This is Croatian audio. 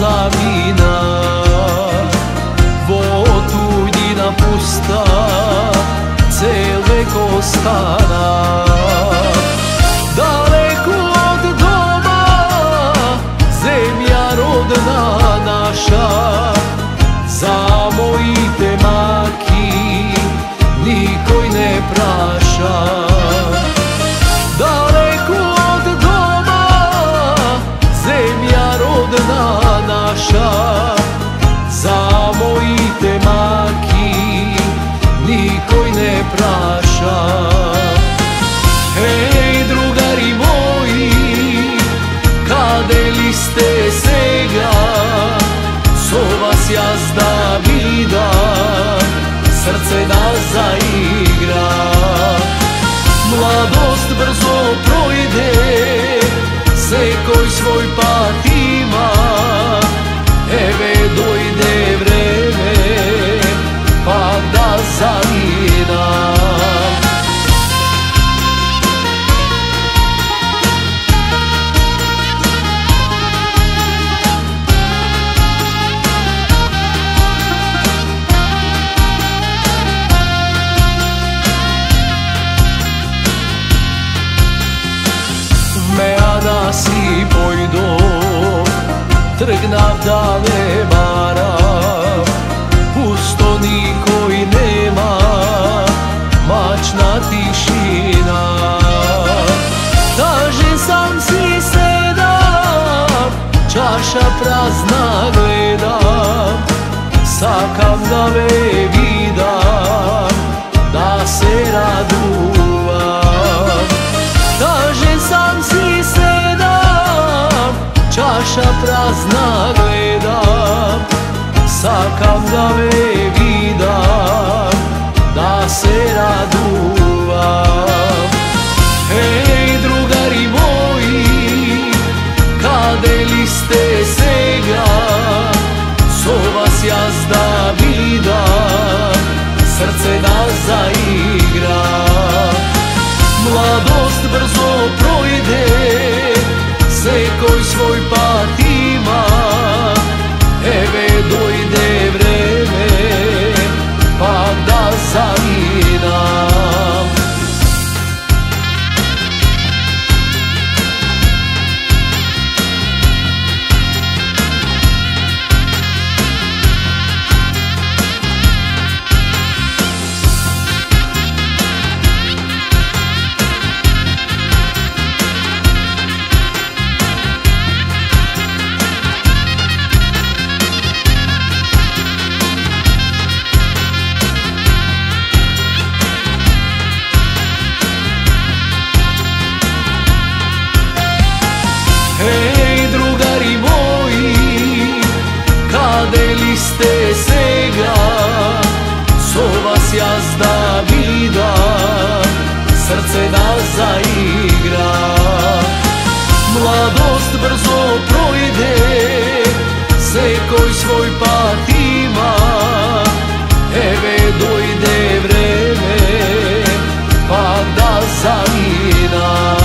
zamina, vo tuđina pusta, cel vek ostana. Daleko od doma, zemlja rodna naša, za mojite maki nikoj ne praša. Daleko od doma, zemlja rodna naša, za mojite maki nikoj ne praša. Hej, drugari moji, kade li ste sega, so vas jazda vida, srce da zaigra. Mladost brzo projde, sekoj svoj pat ima, eve dojde vreme, pa da zamina. Si pojdo, trgnav da ne mara, pusto nikoj nema, mačna tišina. Tažen sam si sedam, čaša prazna gledam, sakam da me vidam, da se raduvam. Tažen sam si sedam, čaša prazna gledam, sakam da me vidam, da se raduvam. Hej, drugari moji, kade li ste sega, so vas jazda vidam, srce da zaigra. Mladost brzo projde, sekoj svoj pat ima, eve dojde vreme, pa da zavinam. Hej, drugari moji, kade li ste sega, so vas jazda vidam, srce da zaigra. Mladost brzo projde, sekoj svoj pat ima, eve dojde vreme, pa da zamina.